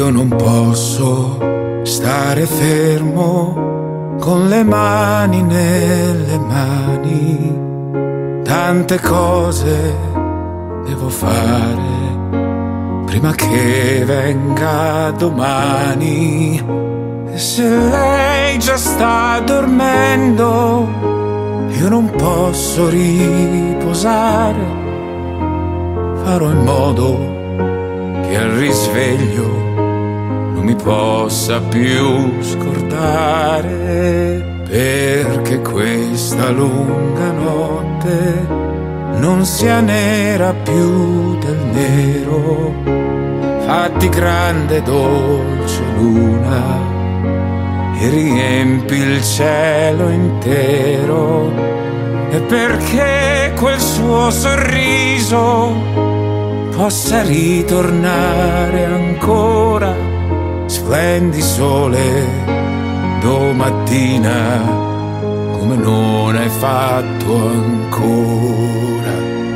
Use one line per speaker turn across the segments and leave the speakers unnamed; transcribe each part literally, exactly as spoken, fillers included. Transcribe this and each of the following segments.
Io non posso stare fermo con le mani nelle mani. Tante cose devo fare prima che venga domani. E se lei già sta dormendo, io non posso riposare. Farò in modo che al risveglio non mi possa più scordare, perché questa lunga notte non sia nera più del nero. Fatti grande dolce luna e riempi il cielo intero, e perché quel suo sorriso possa ritornare ancora. Splendi sole domattina come non hai fatto ancora,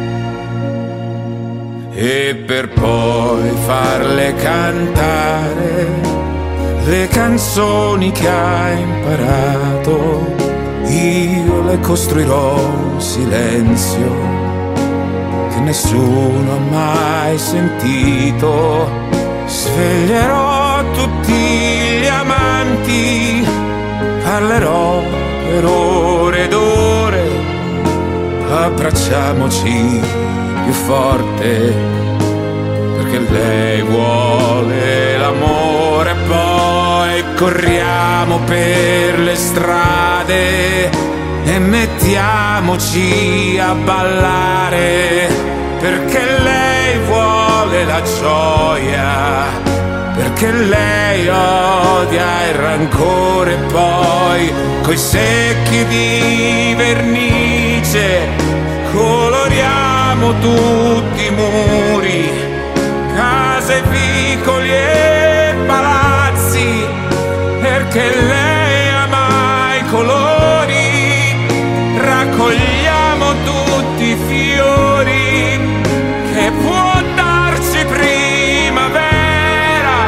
e per poi farle cantare le canzoni che hai imparato. Io le costruirò un silenzio che nessuno ha mai sentito. Sveglierò tutti gli amanti, parlerò per ore ed ore. Abbracciamoci più forte, perché lei vuole l'amore. Poi corriamo per le strade e mettiamoci a ballare, perché lei vuole la gioia, perché lei odia il rancore. Poi coi secchi di vernice coloriamo tutti i muri, case, vicoli e palazzi, perché lei ama i colori. Raccogliamo tutti i fiori che può darci primavera,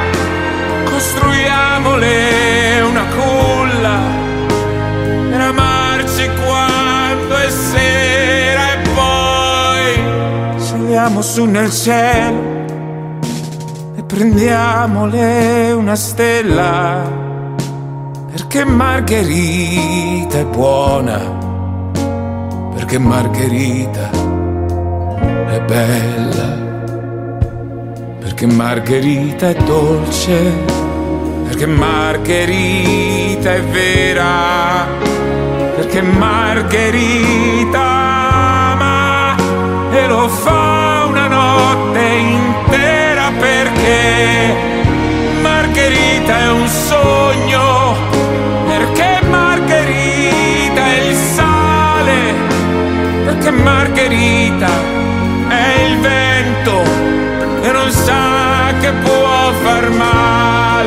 costruiamole una culla per amarci quando è sera, e poi saliamo su nel cielo e prendiamole una stella, perché Margherita è buona, perché Margherita è bella, perché Margherita è dolce, perché Margherita è vera, perché Margherita ama e lo fa una notte intera, perché Margherita è un sogno, perché Margherita è il sale, perché Margherita è il vento che non sa che può far male,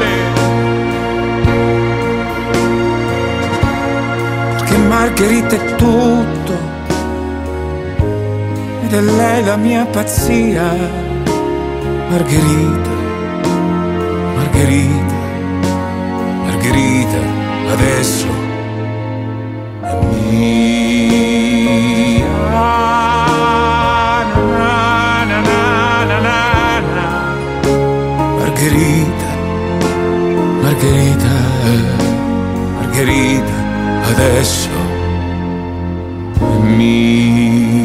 perché Margherita è tutto ed è lei la mia pazzia. Margherita, Margherita, Margherita adesso è mia. Na, na, na, na, na, na. Margherita, Margherita, Margherita adesso è mia.